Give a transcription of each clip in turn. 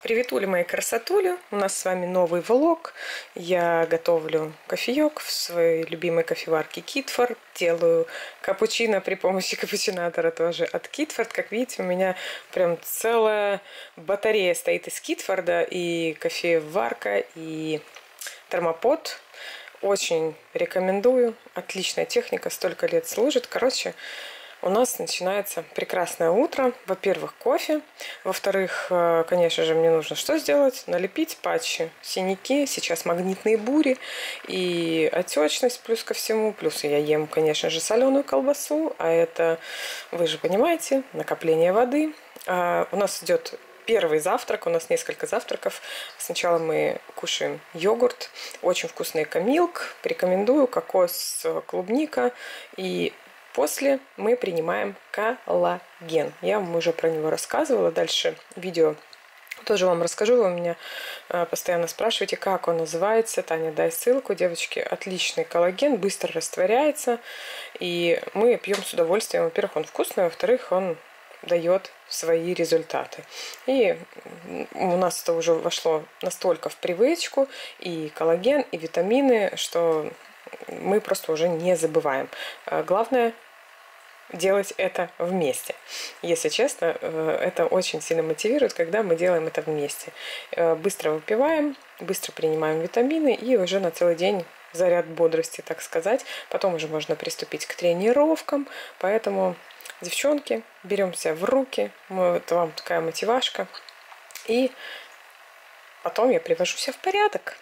Приветули, мои красотули! У нас с вами новый влог. Я готовлю кофеек в своей любимой кофеварке Китфорд. Делаю капучино при помощи капучинатора тоже от Китфорд. Как видите, у меня прям целая батарея стоит из Китфорда. И кофеварка, и термопод. Очень рекомендую. Отличная техника, столько лет служит. Короче, у нас начинается прекрасное утро. Во-первых, кофе. Во-вторых, конечно же, мне нужно что сделать? Налепить патчи, синяки. Сейчас магнитные бури и отечность плюс ко всему. Плюс я ем, конечно же, соленую колбасу. А это, вы же понимаете, накопление воды. У нас идет первый завтрак, у нас несколько завтраков. Сначала мы кушаем йогурт. Очень вкусный экомилк. Рекомендую. Кокос, клубника. И после мы принимаем коллаген. Я вам уже про него рассказывала. Дальше видео тоже вам расскажу. Вы меня постоянно спрашиваете, как он называется. Таня, дай ссылку. Девочки, отличный коллаген, быстро растворяется. И мы пьем с удовольствием. Во-первых, он вкусный, во-вторых, он дает свои результаты. И у нас это уже вошло настолько в привычку. И коллаген, и витамины, что мы просто уже не забываем. Главное делать это вместе. Если честно, это очень сильно мотивирует, когда мы делаем это вместе. Быстро выпиваем, быстро принимаем витамины и уже на целый день заряд бодрости, так сказать. Потом уже можно приступить к тренировкам. Поэтому, девчонки, беремся в руки. Это вам такая мотивашка. И потом я привожу себя в порядок.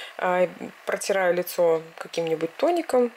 Протираю лицо каким-нибудь тоником.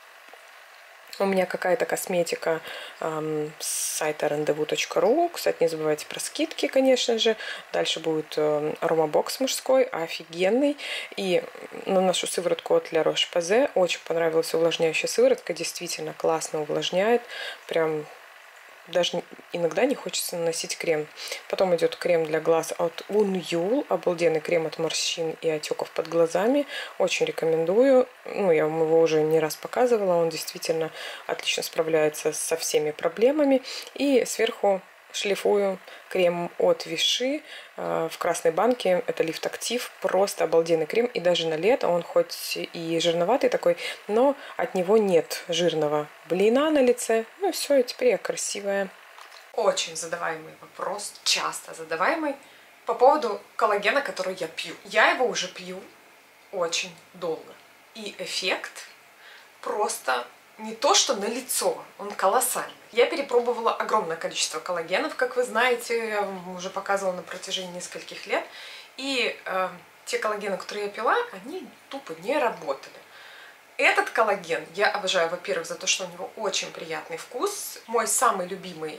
У меня какая-то косметика с сайта rendezvous.ru. Кстати, не забывайте про скидки, конечно же. Дальше будет аромабокс мужской, офигенный. И наношу сыворотку от La Roche-Posay. Очень понравилась увлажняющая сыворотка. Действительно классно увлажняет. Прям даже иногда не хочется наносить крем. Потом идет крем для глаз от Unyul. Обалденный крем от морщин и отеков под глазами. Очень рекомендую. Я вам его уже не раз показывала. Он действительно отлично справляется со всеми проблемами. И сверху шлифую крем от Vichy в красной банке. Это Lift Active. Просто обалденный крем. И даже на лето он хоть и жирноватый такой, но от него нет жирного блина на лице. Ну и все, и теперь я красивая. Очень задаваемый вопрос, часто задаваемый, по поводу коллагена, который я пью. Я его уже пью очень долго. И эффект просто не то, что на лицо, он колоссальный. Я перепробовала огромное количество коллагенов, как вы знаете, я вам уже показывала на протяжении нескольких лет. И те коллагены, которые я пила, они тупо не работали. Этот коллаген я обожаю, во-первых, за то, что у него очень приятный вкус. Мой самый любимый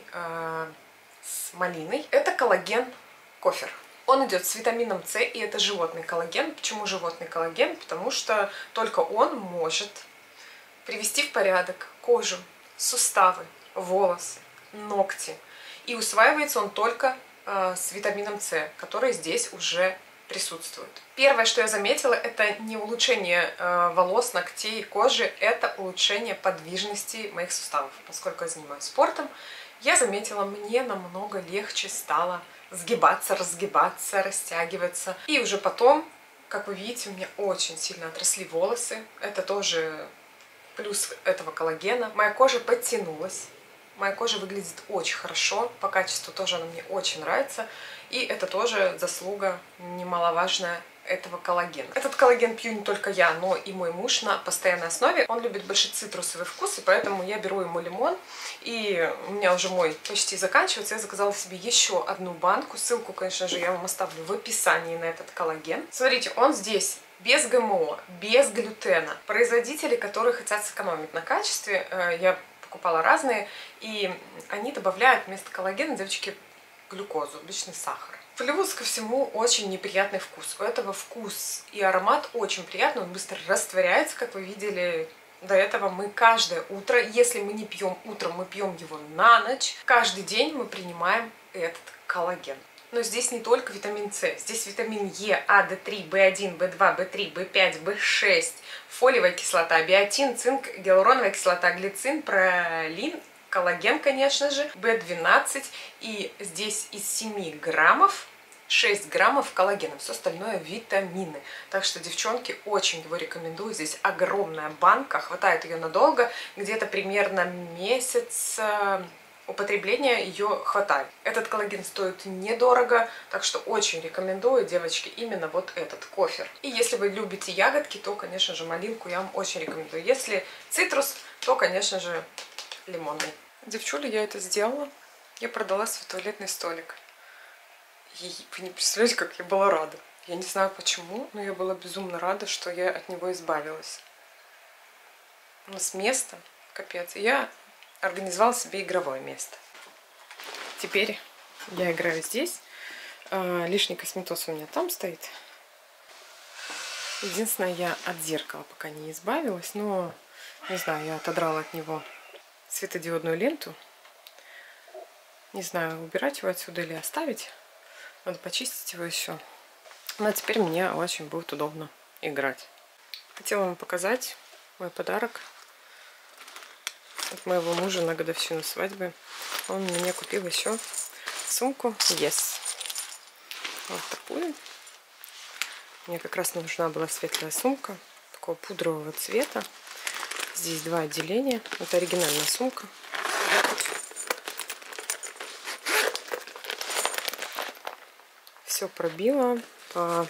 с малиной – это коллаген кофер. Он идет с витамином С, и это животный коллаген. Почему животный коллаген? Потому что только он может привести в порядок кожу, суставы, волосы, ногти. И усваивается он только с витамином С, который здесь уже присутствует. Первое, что я заметила, это не улучшение волос, ногтей, кожи, это улучшение подвижности моих суставов. Поскольку я занимаюсь спортом, я заметила, мне намного легче стало сгибаться, разгибаться, растягиваться. И уже потом, как вы видите, у меня очень сильно отросли волосы. Это тоже плюс этого коллагена. Моя кожа подтянулась. Моя кожа выглядит очень хорошо. По качеству тоже она мне очень нравится. И это тоже заслуга немаловажная этого коллагена. Этот коллаген пью не только я, но и мой муж на постоянной основе. Он любит больше цитрусовый вкус, и поэтому я беру ему лимон. И у меня уже мой почти заканчивается. Я заказала себе еще одну банку. Ссылку, конечно же, я вам оставлю в описании на этот коллаген. Смотрите, он здесь без ГМО, без глютена. Производители, которые хотят сэкономить на качестве, я покупала разные, и они добавляют вместо коллагена, девочки, глюкозу, обычный сахар. Плюс ко всему очень неприятный вкус. У этого вкус и аромат очень приятный, он быстро растворяется, как вы видели. До этого мы каждое утро, если мы не пьем утром, мы пьем его на ночь. Каждый день мы принимаем этот коллаген. Но здесь не только витамин С, здесь витамин Е, А, D3, В1, В2, В3, В5, В6, фолиевая кислота, биотин, цинк, гиалуроновая кислота, глицин, пролин, коллаген, конечно же, В12. И здесь из 7 граммов 6 граммов коллагена, все остальное витамины. Так что, девчонки, очень его рекомендую. Здесь огромная банка, хватает ее надолго, где-то примерно месяц употребления ее хватает. Этот коллаген стоит недорого, так что очень рекомендую, девочки, именно вот этот кофе. И если вы любите ягодки, то, конечно же, малинку я вам очень рекомендую. Если цитрус, то, конечно же, лимонный. Девчули, я это сделала. Я продала свой туалетный столик. И вы не представляете, как я была рада. Я не знаю почему, но я была безумно рада, что я от него избавилась. У нас место, капец. И я организовала себе игровое место. Теперь я играю здесь. Лишний косметоз у меня там стоит. Единственное, я от зеркала пока не избавилась, но, не знаю, я отодрала от него светодиодную ленту. Не знаю, убирать его отсюда или оставить. Надо почистить его еще. Но теперь мне очень будет удобно играть. Хотела вам показать мой подарок от моего мужа на годовщину свадьбы. Он мне купил еще сумку Yes. Вот такую. Мне как раз нужна была светлая сумка такого пудрового цвета. Здесь 2 отделения. Это оригинальная сумка. Все пробила по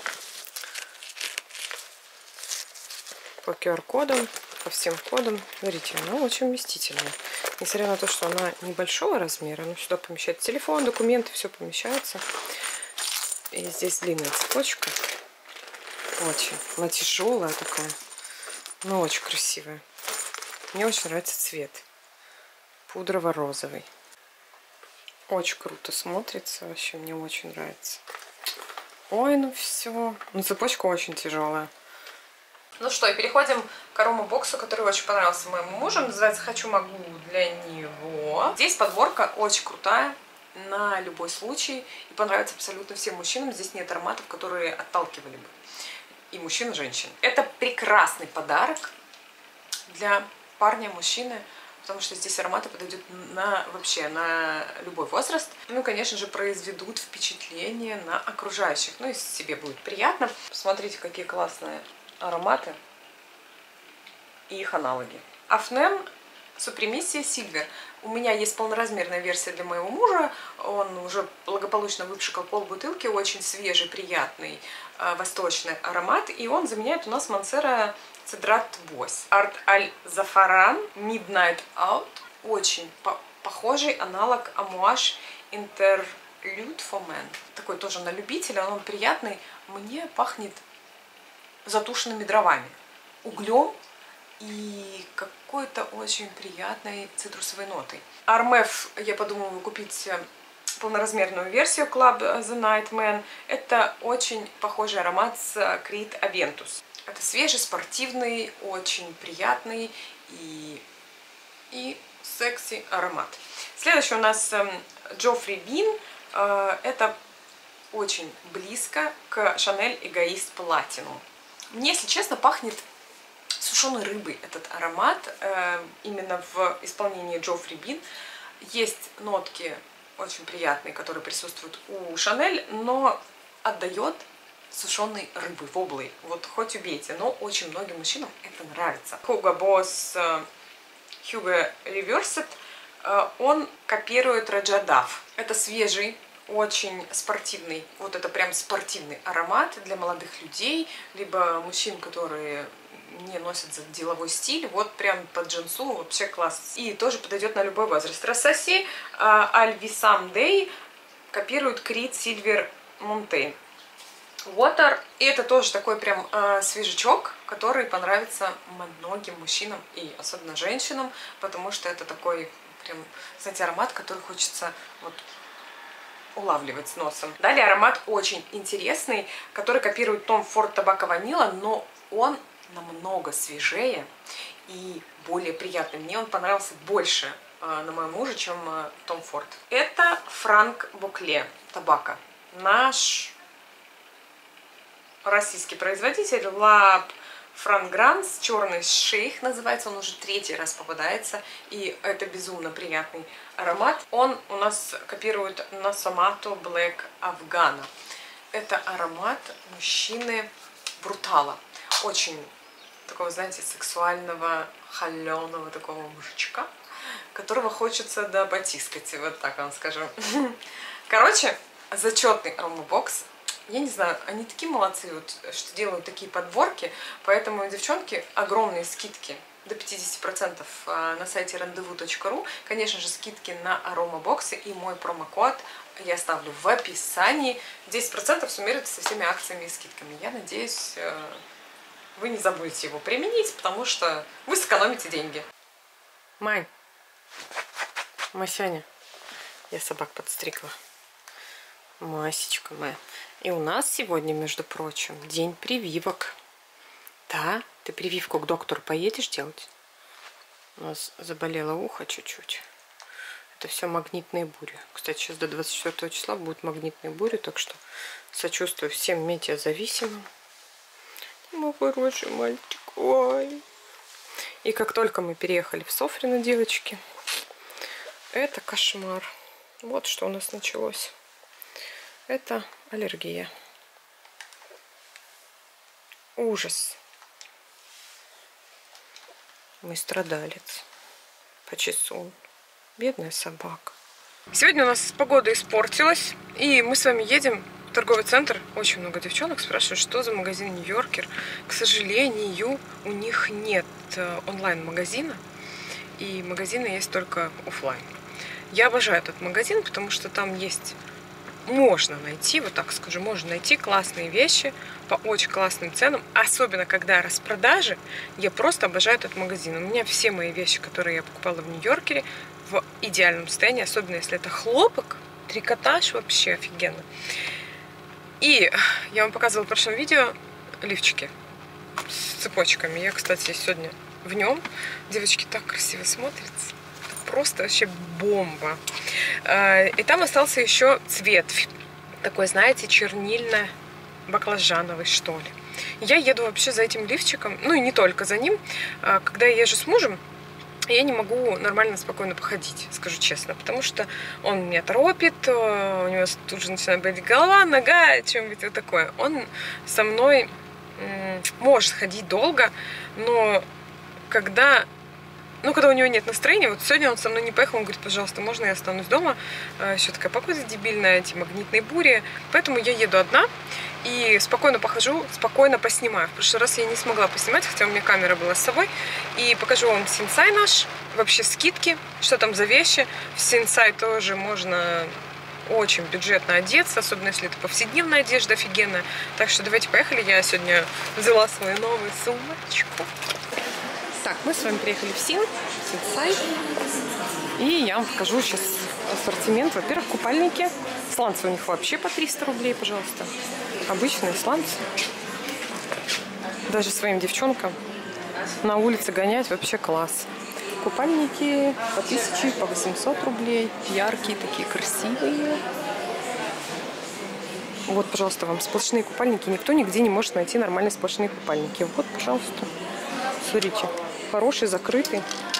QR-кодам, по всем кодам. Смотрите, она очень вместительная. Несмотря на то, что она небольшого размера, но сюда помещается телефон, документы, все помещается. И здесь длинная цепочка. Очень. Она тяжелая такая, но очень красивая. Мне очень нравится цвет. Пудрово-розовый. Очень круто смотрится. Вообще мне очень нравится. Ой, ну все. Ну цепочка очень тяжелая. Ну что, и переходим к аромабоксу, который очень понравился моему мужу. Называется «Хочу-могу» для него. Здесь подборка очень крутая на любой случай. И понравится абсолютно всем мужчинам. Здесь нет ароматов, которые отталкивали бы и мужчин, и женщин. Это прекрасный подарок для парня, мужчины. Потому что здесь ароматы подойдут вообще на любой возраст. Ну, конечно же, произведут впечатление на окружающих. Ну, и себе будет приятно. Посмотрите, какие классные ароматы и их аналоги. Афнем Супремиссия Сильвер. У меня есть полноразмерная версия для моего мужа. Он уже благополучно выпшикал полбутылки. Очень свежий, приятный, восточный аромат. И он заменяет у нас Мансера Цедрат Босс. Арт Аль Зафаран Midnight Out. Очень похожий аналог Амуаш Интерлюд for Men. Такой тоже на любителя, он приятный. Мне пахнет затушенными дровами, углем и какой-то очень приятной цитрусовой нотой. Армеф я подумала купить полноразмерную версию Club The Nightman. Это очень похожий аромат с Creed Aventus. Это свежий, спортивный, очень приятный и секси аромат. Следующий у нас Geoffrey Bean. Это очень близко к Chanel Egoist Platinum. Мне, если честно, пахнет сушеной рыбой этот аромат. Именно в исполнении Geoffrey Bean. Есть нотки очень приятные, которые присутствуют у Chanel, но отдает сушеной рыбы, воблой. Вот хоть убейте, но очень многим мужчинам это нравится. Hugo Boss Hugo Reversed, он копирует Rajah. Это свежий, очень спортивный, вот это прям спортивный аромат для молодых людей, либо мужчин, которые не носят за деловой стиль. Вот прям под джинсу вообще класс. И тоже подойдет на любой возраст. Рассоси Альвисам Дэй копирует Creed Silver Mountain Water. И это тоже такой прям свежачок, который понравится многим мужчинам и особенно женщинам, потому что это такой прям, знаете, аромат, который хочется вот улавливать с носом. Далее аромат очень интересный, который копирует Tom Ford Tobacco Vanilla, но он намного свежее и более приятный. Мне он понравился больше на моем муже, чем Tom Ford. Это Franck Bouclet Tobacco. Наш российский производитель Lab Fragrance, черный шейх называется, он уже 3-й раз попадается, и это безумно приятный аромат. Он у нас копирует Nasomato Black Afghana. Это аромат мужчины Брутала. Очень такого, знаете, сексуального, холеного такого мужичка, которого хочется потискать, вот так вам скажу. Короче, зачетный аромабокс. Я не знаю, они такие молодцы, вот, что делают такие подборки, поэтому, девчонки, огромные скидки. До 50% на сайте rendezvous.ru. Конечно же, скидки на аромабоксы и мой промокод я оставлю в описании. 10% суммируется со всеми акциями и скидками. Я надеюсь, вы не забудете его применить, потому что вы сэкономите деньги. Мань, Масяня, я собак подстригла. Масечка моя. И у нас сегодня, между прочим, день прививок. Да, ты прививку к доктору поедешь делать? У нас заболело ухо чуть-чуть. Это все магнитные бури. Кстати, сейчас до 24 числа будут магнитные бури, так что сочувствую всем метеозависимым. Мой хороший мальчик. Ой. И как только мы переехали в Софрино, девочки, это кошмар. Вот что у нас началось. Это аллергия. Ужас. Мой страдалец. Почесун. Бедная собака. Сегодня у нас погода испортилась. И мы с вами едем в торговый центр. Очень много девчонок спрашивают, что за магазин Нью-Йоркер. К сожалению, у них нет онлайн-магазина. И магазины есть только офлайн. Я обожаю этот магазин, потому что там есть... Можно найти, вот так скажу, можно найти классные вещи по очень классным ценам. Особенно, когда распродажи. Я просто обожаю этот магазин. У меня все мои вещи, которые я покупала в Нью-Йоркере, в идеальном состоянии. Особенно, если это хлопок, трикотаж, вообще офигенно. И я вам показывала в прошлом видео лифчики с цепочками. Я, кстати, сегодня в нем. Девочки так красиво смотрятся. Просто вообще бомба. И там остался еще цвет. Такой, знаете, чернильно-баклажановый, что ли. Я еду вообще за этим лифчиком. Ну и не только за ним. Когда я езжу с мужем, я не могу нормально, спокойно походить, скажу честно. Потому что он меня торопит. У него тут же начинает болеть голова, нога, чем-нибудь вот такое. Он со мной может ходить долго, но когда у него нет настроения, вот сегодня он со мной не поехал, он говорит, пожалуйста, можно я останусь дома? Еще такая погода дебильная, эти магнитные бури. Поэтому я еду одна и спокойно похожу, спокойно поснимаю. В прошлый раз я не смогла поснимать, хотя у меня камера была с собой. И покажу вам Синсай наш, вообще скидки, что там за вещи. В Синсай тоже можно очень бюджетно одеться, особенно если это повседневная одежда офигенная. Так что давайте поехали, я сегодня взяла свою новую сумочку. Так, мы с вами приехали в Синсай, и я вам покажу сейчас ассортимент. Во-первых, купальники. Сланцы у них вообще по 300 рублей, пожалуйста. Обычные сланцы. Даже своим девчонкам на улице гонять вообще класс. Купальники по 1000, по 800 рублей. Яркие, такие красивые. Вот, пожалуйста, вам сплошные купальники. Никто нигде не может найти нормальные сплошные купальники. Вот, пожалуйста. Смотрите. Хороший, закрытый.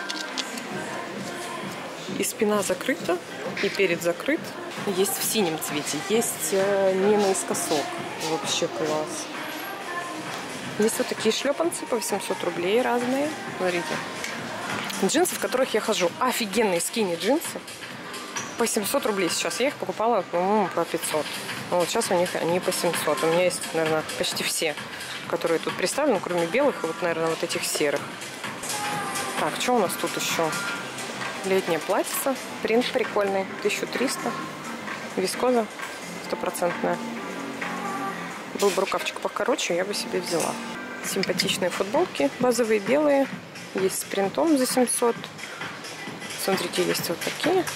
И спина закрыта, и перед закрыт. Есть в синем цвете, есть не наискосок. Вообще класс. Есть вот такие шлепанцы по 800 рублей разные. Смотрите. Джинсы, в которых я хожу. Офигенные скини джинсы. По 700 рублей сейчас. Я их покупала, по-моему, по 500. Но вот сейчас у них они по 700. У меня есть, наверное, почти все, которые тут представлены, кроме белых и вот, наверное, вот этих серых. Так, что у нас тут еще? Летнее платьице. Принт прикольный. 1300. Вискоза 100%. Был бы рукавчик покороче, я бы себе взяла. Симпатичные футболки. Базовые белые. Есть с принтом за 700. Смотрите, есть вот такие.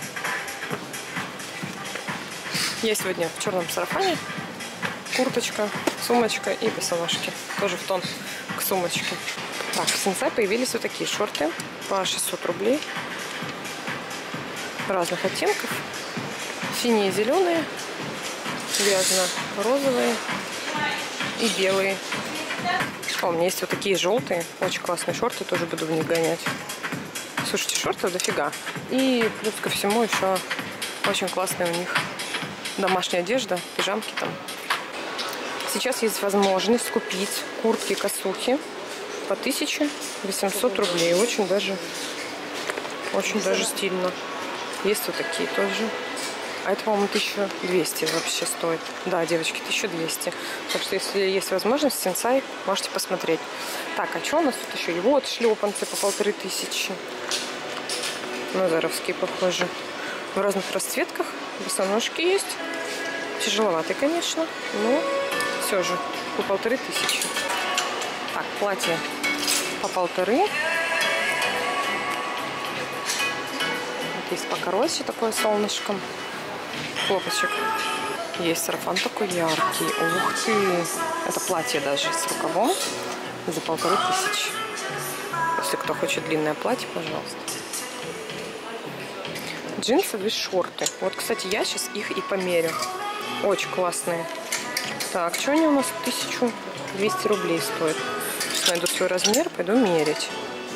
Я сегодня в черном сарафане. Курточка, сумочка и босоножки. Тоже в тон к сумочке. Так, в Синсай появились вот такие шорты по 600 рублей. Разных оттенков. Синие, зеленые, грязно-розовые и белые. О, у меня есть вот такие желтые. Очень классные шорты, тоже буду в них гонять. Слушайте, шортов дофига. И плюс ко всему еще очень классная у них домашняя одежда, пижамки там. Сейчас есть возможность купить куртки-косухи по 1800 рублей. Очень даже стильно. Есть вот такие тоже. А это, по-моему, 1200 вообще стоит. Да, девочки, 1200. Так что, если есть возможность, Сенсай, можете посмотреть. Так, а что у нас тут еще? И вот шлепанцы по 1500. Назаровские, похоже. В разных расцветках. Босоножки есть. Тяжеловатые, конечно. Но все же по 1500. Так, платье по 1500. Есть покороче такое солнышком. Хлопочек. Есть сарафан такой яркий. Ух ты! Это платье даже с рукавом за 1500. Если кто хочет длинное платье, пожалуйста. Джинсовые шорты. Вот, кстати, я сейчас их и померю. Очень классные. Так, что они у нас? 1200 рублей стоят. Сейчас найду свой размер, пойду мерить.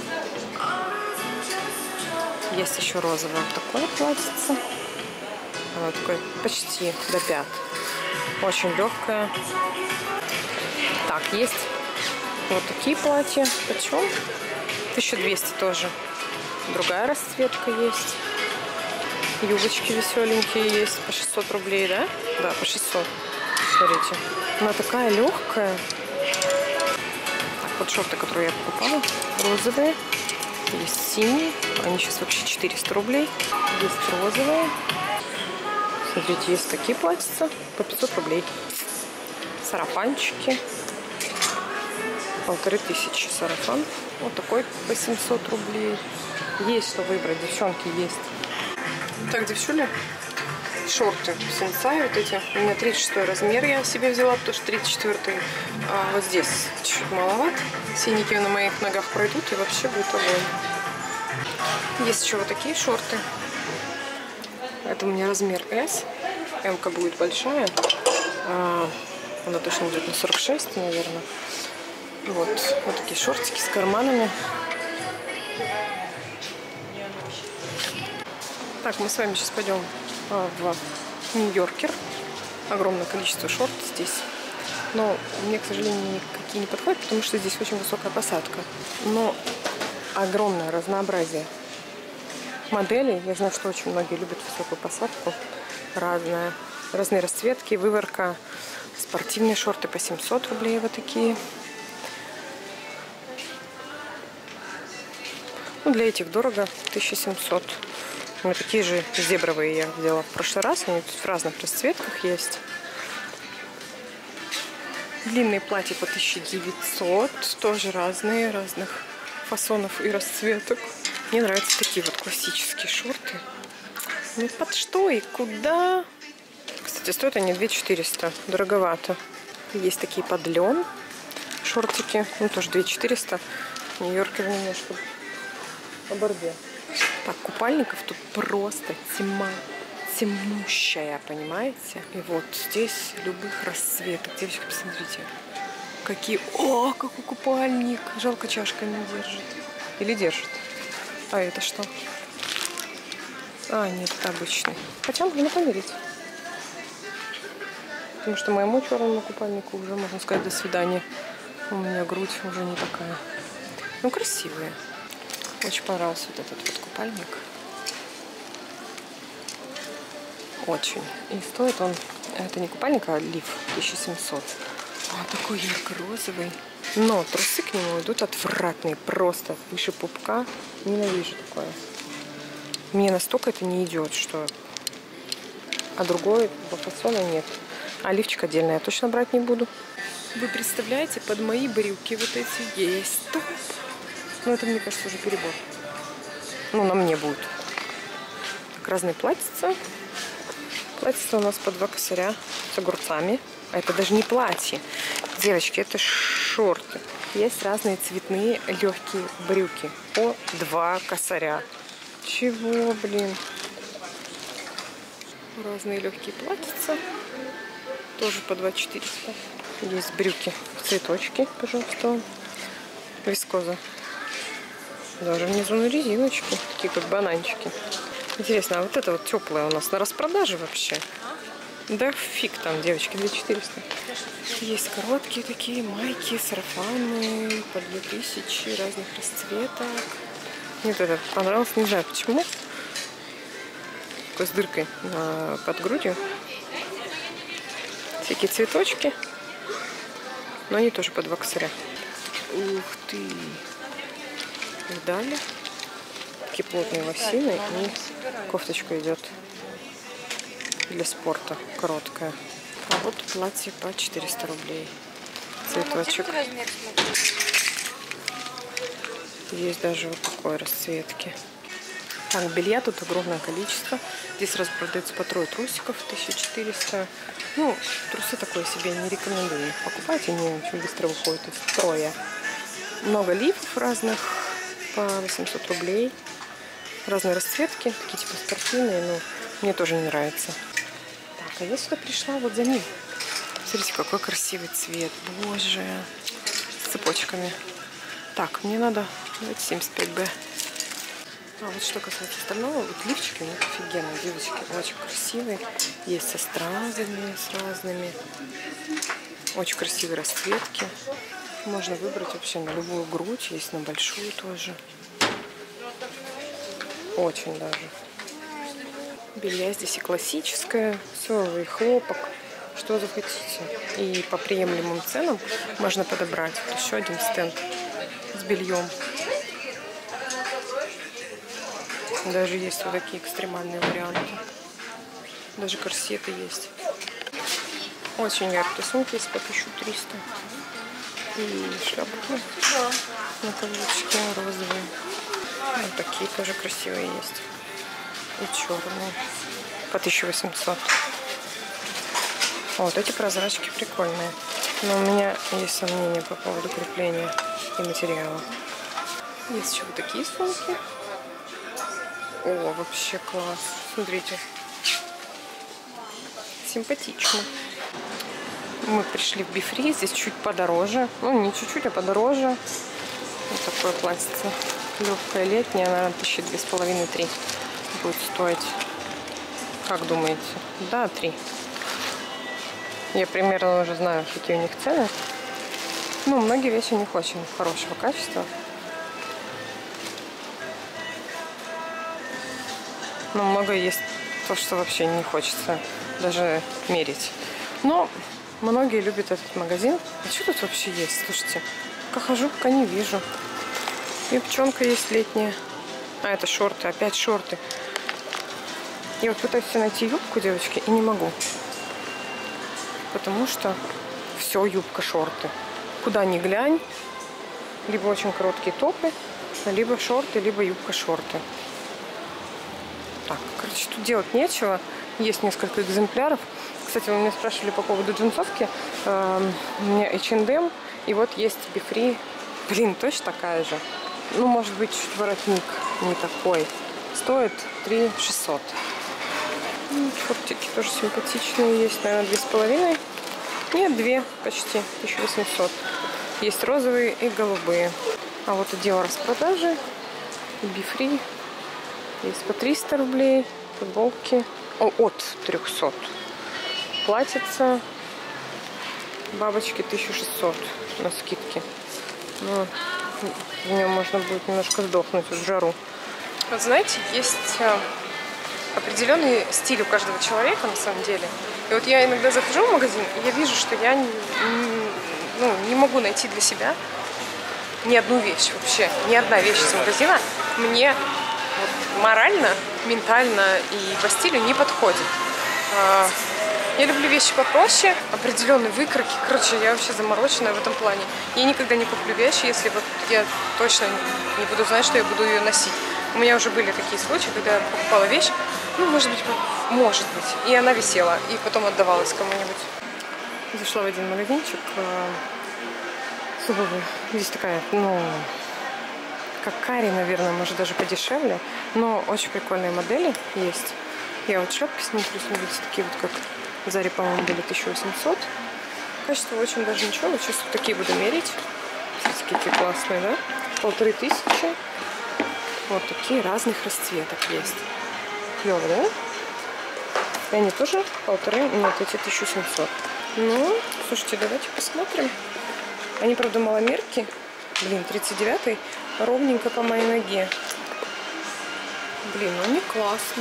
Есть еще розовое вот такое платьице. Оно такое почти до пят. Очень легкое. Так, есть вот такие платья. Почем? 1200 тоже. Другая расцветка есть. Юбочки веселенькие есть. По 600 рублей, да? Да, по 600. Смотрите. Она такая легкая. Так, вот шорты, которые я покупала. Розовые. Есть синие. Они сейчас вообще 400 рублей. Есть розовые. Смотрите, есть такие платьица по 500 рублей. Сарафанчики. 1500 сарафан. Вот такой по 700 рублей. Есть что выбрать, девчонки, есть. Так, девчули, шорты Сенсай вот эти. У меня 36 размер я себе взяла, потому что 34 вот здесь чуть-чуть маловат. Синяки на моих ногах пройдут и вообще будет огонь. Есть еще вот такие шорты. Это у меня размер S. М-ка будет большая. Она точно идет на 46, наверное. Вот такие шортики с карманами. Так, мы с вами сейчас пойдем в Нью-Йоркер. Огромное количество шорт здесь. Но мне, к сожалению, никакие не подходят, потому что здесь очень высокая посадка. Но огромное разнообразие моделей. Я знаю, что очень многие любят высокую посадку. Разные расцветки, выворка. Спортивные шорты по 700 рублей вот такие. Ну, для этих дорого, 1700. Вот такие же зебровые я взяла в прошлый раз. Они тут в разных расцветках есть. Длинные платья по 1900. Тоже разные, разных фасонов и расцветок. Мне нравятся такие вот классические шорты. Ну под что и куда? Кстати, стоят они 2400. Дороговато. Есть такие под лен шортики. Ну тоже 2400. Нью-Йоркер немножко оборде. Так, купальников тут просто тьма. Темнущая, понимаете? И вот здесь любых расцветок. Девочки, посмотрите. Какие... О, какой купальник! Жалко, чашка не держит. Или держит. А это что? А, нет, это обычный. Хотя можно померить. Потому что моему черному купальнику уже, можно сказать, до свидания. У меня грудь уже не такая. Ну, красивые. Очень понравился вот этот вот купальник. Очень. И стоит он... Это не купальник, а лиф. 1700. А, такой ярко-розовый. Но трусы к нему идут отвратные. Просто выше пупка. Ненавижу такое. Мне настолько это не идет, что... А другой фасона нет. А лифчик отдельно я точно брать не буду. Вы представляете, под мои брюки вот эти есть. Топ. Ну, это, мне кажется, уже перебор. Ну, на мне будет. Так, разные платьица. Платьица у нас по 2 косаря с огурцами. А это даже не платье. Девочки, это шорты. Есть разные цветные легкие брюки. По 2 косаря. Чего, блин? Разные легкие платьица. Тоже по 2400. Есть брюки. Цветочки, пожалуйста. Вискоза. Даже внизу на резиночке. Такие как бананчики. Интересно, а вот это вот теплое у нас на распродаже вообще? Да фиг там, девочки, 2400. Есть короткие такие майки, сарафаны по 2000 разных расцветок. Мне вот это понравилось, не знаю почему. Такой с дыркой под грудью. Всякие цветочки. Но они тоже по 2 косаря. Ух ты! Видали? Такие плотные лосины. И кофточка идет для спорта. Короткая. А вот платье по 400 рублей. Цветочек. Есть даже вот такой расцветки. Так, белья тут огромное количество. Здесь распродается по 3 трусиков, 1400. Ну, трусы такое себе не рекомендую покупать, они очень быстро выходят из строя. Много лифов разных по 800 рублей. Разные расцветки, такие типа спортивные, но мне тоже не нравится. Так, а я сюда пришла вот за ним. Смотрите, какой красивый цвет. Боже. С цепочками. Так, мне надо... Давайте 75Б. А вот что касается остального, вот лифчики у них офигенные, девочки, очень красивые. Есть со стразами, с разными. Очень красивые расцветки. Можно выбрать вообще на любую грудь, есть на большую тоже. Очень даже. Белья здесь и классическое, соевый хлопок, что захотите. И по приемлемым ценам можно подобрать. Вот еще один стенд с бельем. Даже есть вот такие экстремальные варианты. Даже корсеты есть. Очень яркие сумки есть по 1300. И шляпки на каблучке розовые. Вот такие тоже красивые есть. И черные. По 1800. Вот эти прозрачки прикольные. Но у меня есть сомнения по поводу крепления и материала. Есть еще вот такие сумки. О, вообще класс. Смотрите. Симпатично. Мы пришли в Бифри. Здесь чуть подороже. Ну, не чуть-чуть, а подороже. Вот такое платьице. Легкое летнее. Наверное, 2500-3 будет стоить. Как думаете? Да, 3. Я примерно уже знаю, какие у них цены. Ну, многие вещи у них очень хорошего качества. Но много есть то, что вообще не хочется даже мерить. Но многие любят этот магазин. А что тут вообще есть? Слушайте, пока хожу, пока не вижу. Юбчонка есть летняя. А, это шорты. Опять шорты. Я вот пытаюсь найти юбку, девочки, и не могу. Потому что все юбка, шорты. Куда ни глянь. Либо очень короткие топы, либо шорты, либо юбка, шорты. Так, короче, тут делать нечего. Есть несколько экземпляров. Кстати, вы меня спрашивали по поводу джинсовки. У меня H&M. И вот есть Бифри. Блин, точно такая же. Ну, может быть, чуть воротник не такой. Стоит 3600. Шортики тоже симпатичные. Есть, наверное, 2,5. Нет, 2 почти. 1800. Есть розовые и голубые. А вот отдел распродажи. Бифри. Есть по 300 рублей. Футболки. От 300. Платьица. Бабочки 1600 на скидке. Ну, в нем можно будет немножко сдохнуть в жару. Вот знаете, есть определенный стиль у каждого человека на самом деле. И вот я иногда захожу в магазин, и я вижу, что я не могу найти для себя ни одну вещь вообще. Ни одна вещь из магазина мне вот морально, ментально и по стилю не подходит. Я люблю вещи попроще, определенные выкройки. Короче, я вообще замороченная в этом плане. Я никогда не куплю вещи, если вот я точно не буду знать, что я буду ее носить. У меня уже были такие случаи, когда я покупала вещь, ну, может быть, и она висела, и потом отдавалась кому-нибудь. Зашла в один магазинчик с обувью. Здесь такая, ну, как Кари, наверное, может даже подешевле, но очень прикольные модели есть. Я вот шляпки смотрю, смотрите, такие вот как в Заре, по-моему, были 1800. Качество очень даже ничего, вот сейчас вот такие буду мерить. Смотрите, какие классные, да? 1500. Вот такие разных расцветок есть. Клево, да? И они тоже 1500, нет, эти 1700. Ну, слушайте, давайте посмотрим. Они, правда, маломерки. Блин, 39-й ровненько по моей ноге. Блин, ну они классные.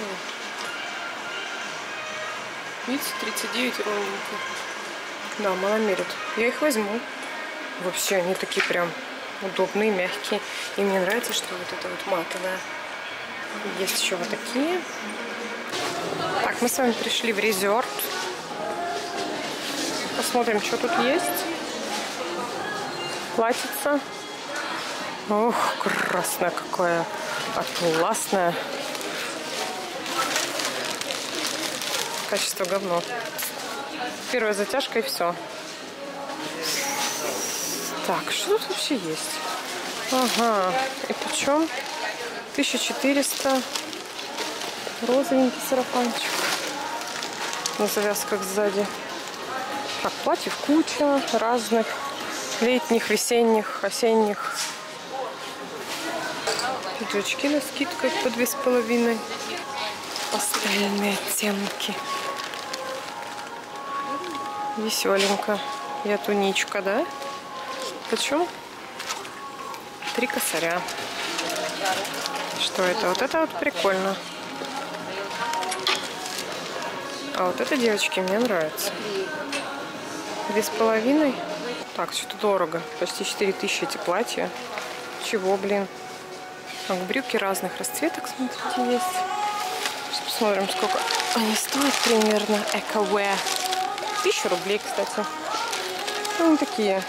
Видите, 39 ровненько. Да, маломерят. Я их возьму. Вообще, они такие прям удобные, мягкие. И мне нравится, что вот это вот матовое. Есть еще вот такие. Так, мы с вами пришли в резерт. Посмотрим, что тут есть. Платьице. Ох, красное какое. Атласное. Качество говно. Первая затяжка и все. Так, что тут вообще есть? Ага. И почем? 1400. Розовенький сарафанчик. На завязках сзади. Так, платьев куча разных. Летних, весенних, осенних. Пиджачки на скидках по 2,5. Пастельные оттенки. Веселенько. Я туничка, да? Почем? 3 косаря. Что это? Вот это вот прикольно. А вот это, девочки, мне нравится. 2,5. Так, что-то дорого. Почти 4000 эти платья. Чего, блин? Так, брюки разных расцветок, смотрите, есть. Сейчас посмотрим, сколько они стоят примерно. Эко-wear. 1000 рублей, кстати. Ну, они такие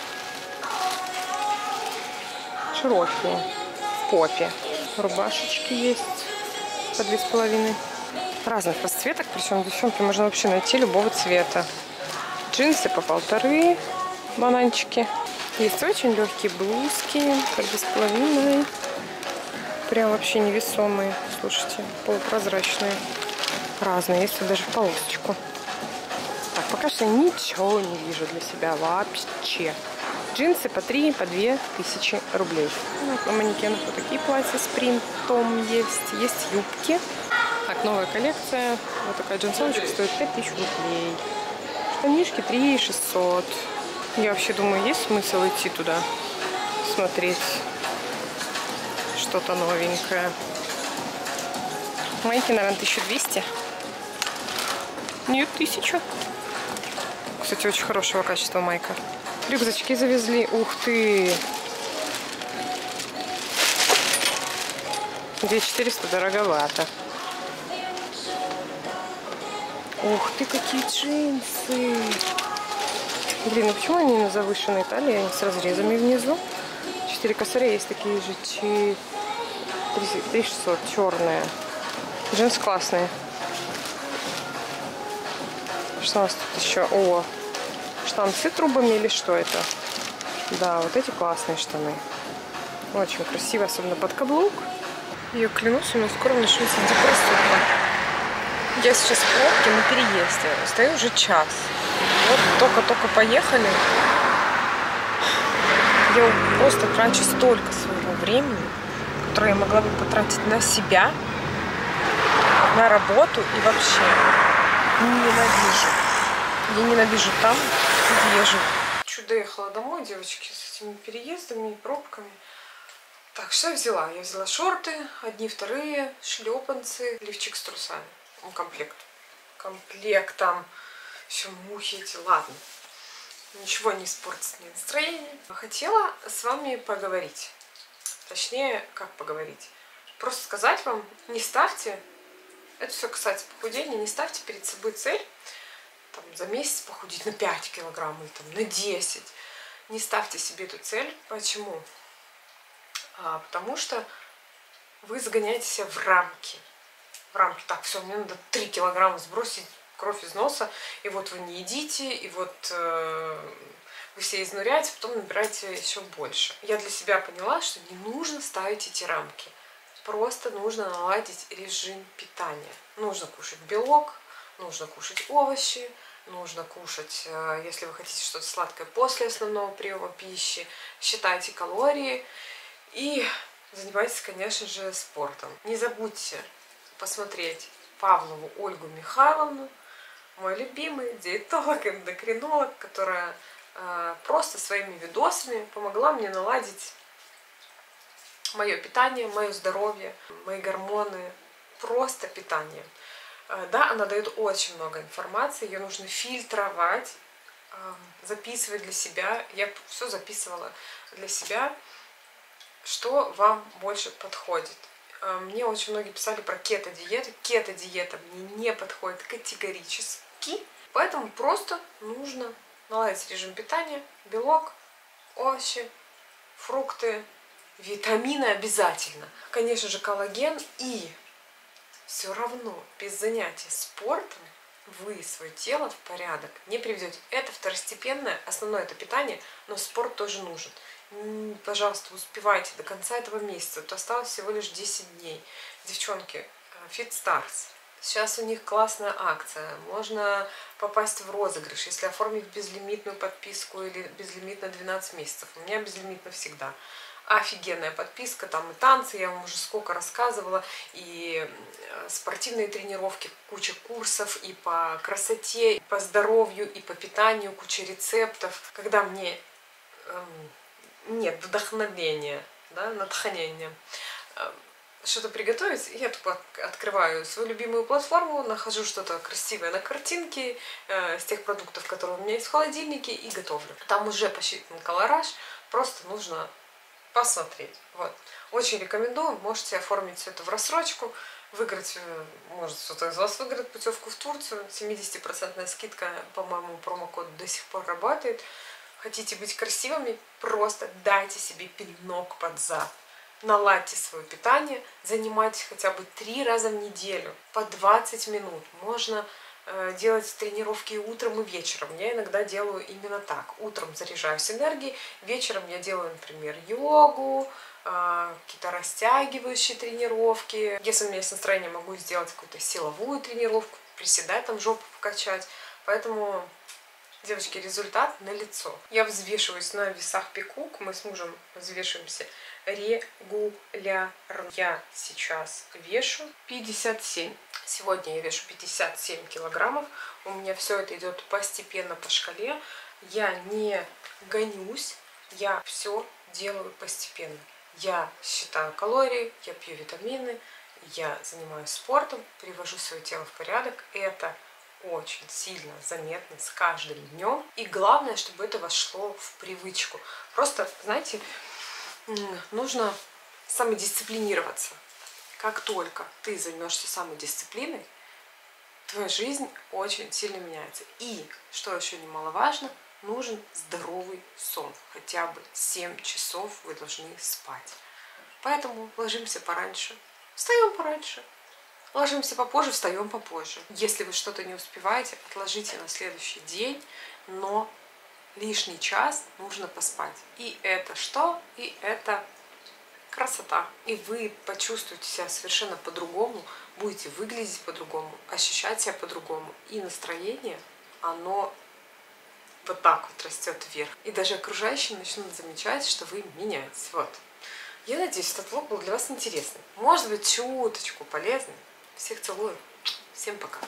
широкие. В попе. Рубашечки есть по 2,5. Разных расцветок, причем девчонки можно вообще найти любого цвета. Джинсы по 1,5. Бананчики. Есть очень легкие блузки по 2,5. Прям вообще невесомые. Слушайте, полупрозрачные. Разные. Есть даже в полосочку. Так, пока что ничего не вижу для себя вообще. Джинсы по 3, по 2000 рублей. Вот на манекенах вот такие платья с принтом есть. Есть юбки. Так, новая коллекция. Вот такая джинсовочка стоит 5000 рублей. Штанишки 3600. Я вообще думаю, есть смысл идти туда смотреть что-то новенькое. Майки, наверное, 1200. Нет, 1000. Кстати, очень хорошего качества майка. Рюкзачки завезли. Ух ты! 2400 дороговато. Ух ты, какие джинсы! Блин, ну почему они на завышенной талии, они с разрезами внизу? 4 косаря, есть такие же 3600, черные. Джинсы классные. Что у нас тут еще? О, штанцы трубами или что это? Да, вот эти классные штаны. Очень красиво, особенно под каблук. Я клянусь, у меня скоро начнется депрессуха. Я сейчас в пробке на переезде. Стою уже час. Вот только-только поехали. Я просто трачу столько своего времени, которое я могла бы потратить на себя, на работу и вообще. Ненавижу. Я ненавижу там, где я живу. Чуть доехала домой, девочки, с этими переездами и пробками. Так, что я взяла? Я взяла шорты, одни, вторые, шлепанцы, лифчик с трусами. Комплект. Комплектом. Все, мухи эти. Ладно. Ничего не испортит мне настроение. Хотела с вами поговорить. Точнее, как поговорить? Просто сказать вам, не ставьте, это все касается похудения, не ставьте перед собой цель там, за месяц похудеть на 5 килограмм или там, на 10. Не ставьте себе эту цель. Почему? Потому что вы загоняете себя в рамки. В рамки. Так, все, мне надо 3 килограмма сбросить, кровь из носа. И вот вы не едите, и вот вы все изнуряете, потом набираете еще больше. Я для себя поняла, что не нужно ставить эти рамки. Просто нужно наладить режим питания. Нужно кушать белок, нужно кушать овощи, нужно кушать, если вы хотите что-то сладкое после основного приема пищи, считайте калории и занимайтесь, конечно же, спортом. Не забудьте посмотреть Павлову Ольгу Михайловну. мой любимый диетолог, эндокринолог, которая просто своими видосами помогла мне наладить мое питание, мое здоровье, мои гормоны, просто питание. Да, она дает очень много информации, ее нужно фильтровать, записывать для себя. Я все записывала для себя, что вам больше подходит. Мне очень многие писали про кето-диету. Кето-диета мне не подходит категорически, поэтому просто нужно наладить режим питания, белок, овощи, фрукты, витамины обязательно. Конечно же, коллаген. И все равно без занятий спортом вы свое тело в порядок не приведете. Это второстепенное, основное это питание, но спорт тоже нужен. Пожалуйста, успевайте до конца этого месяца. Тут осталось всего лишь 10 дней. Девчонки, FitStars. Сейчас у них классная акция. Можно попасть в розыгрыш, если оформить безлимитную подписку или безлимит на 12 месяцев. У меня безлимит навсегда. Офигенная подписка, там и танцы, я вам уже сколько рассказывала, и спортивные тренировки, куча курсов и по красоте, и по здоровью, и по питанию, куча рецептов. Когда мне нет вдохновения, да, натхнения, что-то приготовить, я тупо открываю свою любимую платформу, нахожу что-то красивое на картинке с тех продуктов, которые у меня есть в холодильнике, и готовлю. Там уже посчитан колораж, просто нужно посмотреть. Вот. Очень рекомендую, можете оформить все это в рассрочку, выиграть, может кто-то из вас выиграет путевку в Турцию, 70% скидка, по-моему, промокод до сих пор работает. Хотите быть красивыми, просто дайте себе пинок под зад. Наладьте свое питание, занимайтесь хотя бы 3 раза в неделю, по 20 минут. Можно делать тренировки утром и вечером. Я иногда делаю именно так. Утром заряжаюсь энергией, вечером я делаю, например, йогу, какие-то растягивающие тренировки. Если у меня есть настроение, могу сделать какую-то силовую тренировку, приседать, там жопу покачать. Поэтому, девочки, результат налицо. Я взвешиваюсь на весах Пикук, мы с мужем взвешиваемся регулярно. Я сейчас вешу 57. Сегодня я вешу 57 килограммов. У меня все это идет постепенно по шкале. Я не гонюсь, я все делаю постепенно. Я считаю калории, я пью витамины, я занимаюсь спортом, привожу свое тело в порядок. Это очень сильно заметно с каждым днем. И главное, чтобы это вошло в привычку. Просто, знаете, нужно самодисциплинироваться. Как только ты займешься самодисциплиной, твоя жизнь очень сильно меняется. И, что еще немаловажно, нужен здоровый сон. Хотя бы 7 часов вы должны спать. Поэтому ложимся пораньше, встаем пораньше. Ложимся попозже, встаем попозже. Если вы что-то не успеваете, отложите на следующий день, но лишний час нужно поспать. И это что? И это красота. И вы почувствуете себя совершенно по-другому, будете выглядеть по-другому, ощущать себя по-другому. И настроение, оно вот так вот растет вверх. И даже окружающие начнут замечать, что вы меняетесь. Вот. Я надеюсь, этот влог был для вас интересный. Может быть, чуточку полезный. Всех целую. Всем пока.